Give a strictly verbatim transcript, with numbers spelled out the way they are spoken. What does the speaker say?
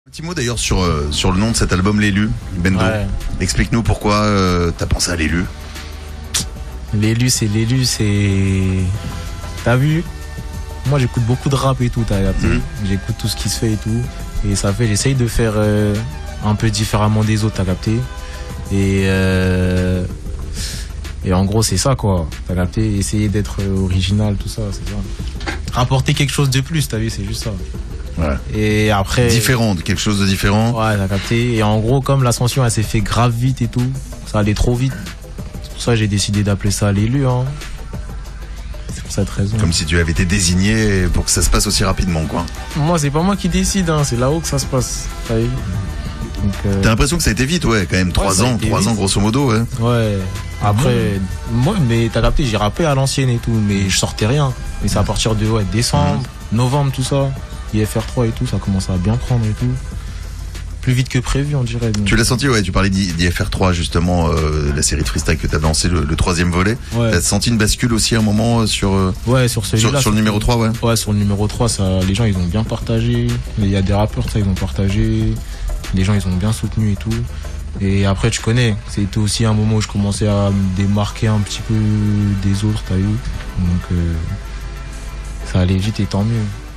Un petit mot d'ailleurs sur, euh, sur le nom de cet album, L'élu, Bendo. Ouais. Explique-nous pourquoi euh, t'as pensé à L'élu. L'élu, c'est l'élu, c'est. T'as vu? Moi, j'écoute beaucoup de rap et tout, t'as capté. Mmh. J'écoute tout ce qui se fait et tout. Et ça fait, j'essaye de faire euh, un peu différemment des autres, t'as capté. Et. Euh, et en gros, c'est ça, quoi. T'as capté. Essayer d'être original, tout ça, c'est ça. Rapporter quelque chose de plus, t'as vu, c'est juste ça. Ouais. Et après. Différent, quelque chose de différent. Ouais, t'as capté. Et en gros, comme l'ascension, elle s'est fait grave vite et tout, ça allait trop vite. C'est pour ça que j'ai décidé d'appeler ça l'élu, hein. C'est pour cette raison. Comme si tu avais été désigné pour que ça se passe aussi rapidement, quoi. Moi, c'est pas moi qui décide, hein. C'est là-haut que ça se passe. T'as vu? Donc, euh... T'as l'impression que ça a été vite, ouais, quand même. Trois ouais, ans, trois ans, grosso modo, ouais. Ouais. Après, mmh. moi, mais t'as capté, j'ai rappé à l'ancienne et tout, mais je sortais rien. Mais c'est à partir de ouais, décembre, mmh. novembre, tout ça. I F R trois et tout, ça commence à bien prendre et tout. Plus vite que prévu, on dirait. Donc. Tu l'as senti, ouais, tu parlais d'I F R trois, justement, euh, la série de freestyle que t'as lancé, le, le troisième volet. Ouais. T'as senti une bascule aussi à un moment sur, euh, ouais, sur, sur, sur le numéro trois, ouais. Ouais, sur le numéro trois, ça, les gens, ils ont bien partagé. Il y a des rappeurs, ça, ils ont partagé. Les gens, ils ont bien soutenu et tout. Et après, tu connais, c'était aussi un moment où je commençais à me démarquer un petit peu des autres, t'as vu. Donc, euh, ça allait vite et tant mieux.